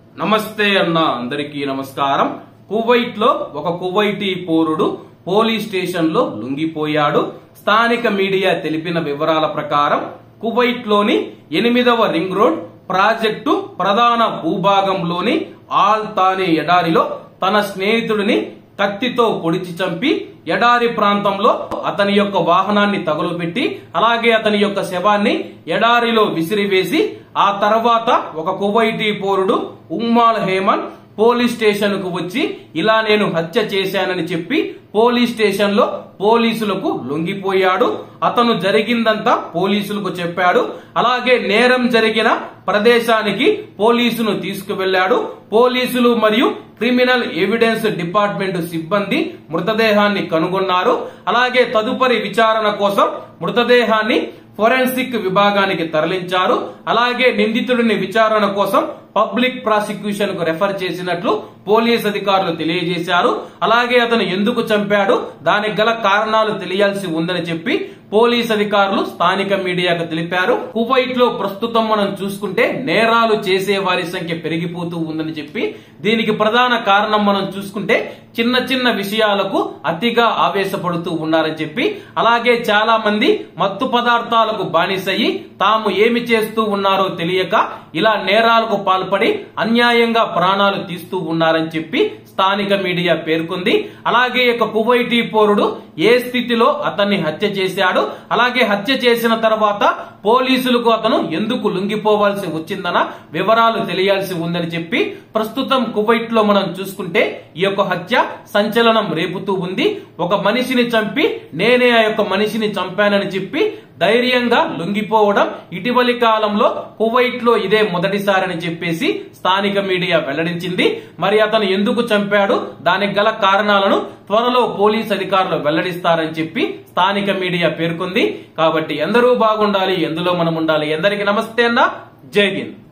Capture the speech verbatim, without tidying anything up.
నమస్తే అన్న అందరికీ నమస్కారం. కువైట్ లో ఒక కువైటీ పౌరుడు పోలీస్ స్టేషన్ లో లొంగిపోయాడు. స్థానిక మీడియా తెలిపిన వివరాల ప్రకారం కువైట్ లోని ఎనిమిదవ రింగ్ రోడ్ ప్రాజెక్టు ప్రధాన భూభాగంలోని ఆల్ తానే ఎడారిలో తన స్నేహితుడిని కత్తితో పొడిచి చంపి ఎడారి ప్రాంతంలో అతని యొక్క వాహనాన్ని తగులబెట్టి అలాగే అతని యొక్క శవాన్ని ఎడారిలో విసిరివేసి ఆ తర్వాత ఒక కువైటీ పౌరుడు ఉమ్మాల్ హేమన్ పోలీస్ స్టేషన్ కు వచ్చి ఇలా నేను హత్య చేశానని చెప్పి పోలీస్ స్టేషన్ లో పోలీసులకు లొంగిపోయాడు. అతను జరిగిందంతా పోలీసులకు చెప్పాడు. అలాగే నేరం జరిగిన ప్రదేశానికి పోలీసును తీసుకువెళ్లాడు. పోలీసులు మరియు క్రిమినల్ ఎవిడెన్స్ డిపార్ట్మెంట్ సిబ్బంది మృతదేహాన్ని కనుగొన్నారు. అలాగే తదుపరి విచారణ కోసం మృతదేహాన్ని ఫోరెన్సిక్ విభాగానికి తరలించారు. అలాగే నిందితుడిని విచారణ కోసం పబ్లిక్ ప్రాసిక్యూషన్ కు రెఫర్ చేసినట్లు పోలీస్ అధికారులు తెలియజేశారు. అలాగే అతను ఎందుకు చంపాడు, దానికి గల కారణాలు తెలియాల్సి ఉందని చెప్పి పోలీస్ అధికారులు స్థానిక మీడియాకు తెలిపారు. కువైట్ లో ప్రస్తుతం మనం చూసుకుంటే నేరాలు చేసే వారి సంఖ్య పెరిగిపోతూ ఉందని చెప్పి దీనికి ప్రధాన కారణం మనం చూసుకుంటే చిన్న చిన్న విషయాలకు అతిగా ఆవేశపడుతూ ఉన్నారని చెప్పి అలాగే చాలా మంది మత్తు పదార్థాలకు బానిసయ్యి తాము ఏమి చేస్తూ ఉన్నారో తెలియక ఇలా నేరాలకు పాల్పడి అన్యాయంగా ప్రాణాలు తీస్తూ ఉన్నారని చెప్పి స్థానిక మీడియా పేర్కొంది. అలాగే ఒక కువైటీ పౌరుడు ఏ స్థితిలో అతన్ని హత్య చేశాడు, అలాగే హత్య చేసిన తర్వాత పోలీసులకు అతను ఎందుకు లొంగిపోవాల్సి వచ్చిందన్న వివరాలు తెలియాల్సి ఉందని చెప్పి ప్రస్తుతం కువైట్ లో మనం చూసుకుంటే ఈ యొక్క హత్య సంచలనం రేపుతూ ఉంది. ఒక మనిషిని చంపి నేనే ఆ యొక్క మనిషిని చంపానని చెప్పి ధైర్యంగా లొంగిపోవడం ఇటీవలి కాలంలో కువైట్ లో ఇదే మొదటిసారని చెప్పేసి స్థానిక మీడియా వెల్లడించింది. మరి అతను ఎందుకు చంపాడు, దానికి గల కారణాలను త్వరలో పోలీస్ అధికారులు వెల్లడిస్తారని చెప్పి స్థానిక మీడియా పేర్కొంది. కాబట్టి ఎందరూ బాగుండాలి, ఎందులో మనం ఉండాలి. ఎందరికీ నమస్తే అన్న, జై హింద్.